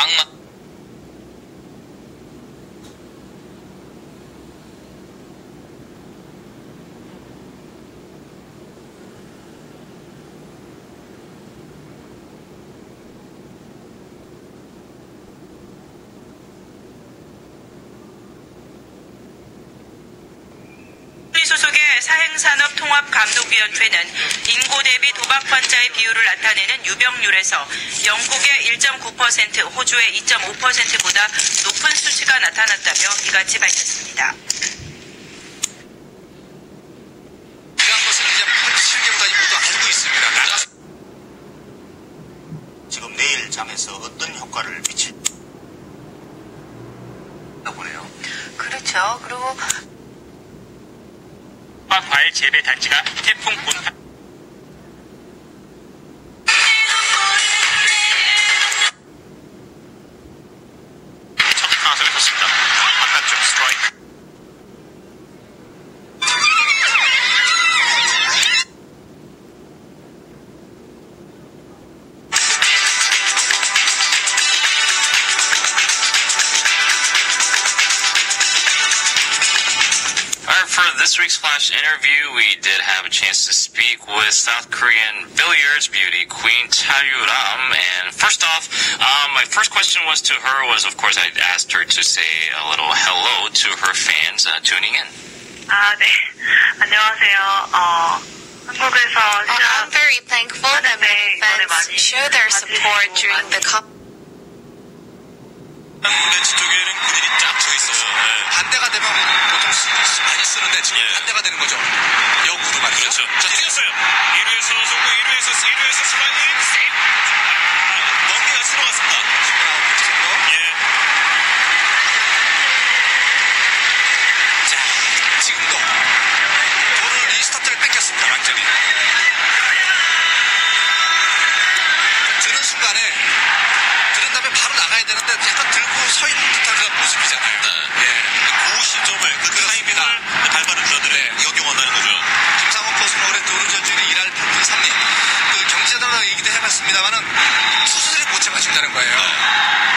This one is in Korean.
악마. 소속의 사행산업통합감독위원회는 인구 대비 도박 환자의 비율을 나타내는 유병률에서 영국의 1.9%, 호주의 2.5%보다 높은 수치가 나타났다며 이같이 밝혔습니다. 이러한 것은 이제 실계보다니 모두 알고 있습니다. 지금 내일 잠에서 어떤 효과를 미칠까 보네요. 그렇죠. 그리고 과일 재배 단지가 태풍 본파 첫 타석에 섰습니다. 바깥쪽 스트라이크. For this week's Flash interview, we did have a chance to speak with South Korean billiards beauty Queen Charyuram. And first off, my first question was to her was, of course, I asked her to say a little hello to her fans tuning in. 네. 안녕하세요. 한국에서 I'm very thankful that many fans show their support during the 벤치 쪽에는 그들이 쫙 서 있어서 반대가 되면 보통 많이 쓰는데 지금 반대가 되는 거죠. 역으로 말이죠. 그렇죠. 자, 뛰었어요. 1루에서 송구, 1루에서 슬라이딩, 세이브. 넘기가 들어갔습니다. 예. 자, 지금도 볼을 리스타트를 뺏겼습니다. 완전히. 드는 순간에 들은 다음에 바로 나가야 되는데 약간 들고 서 있는 듯한 그런 모습이잖아요. 예. 그 시점에 그 타이밍을 발발을 주자들의 역용한다는 거죠. 김상원 포수는 올해 도루전진이 1할 8푼 3리. 그 경기자들과 얘기도 해봤습니다만은 투수들이 못 잡아준다는 거예요.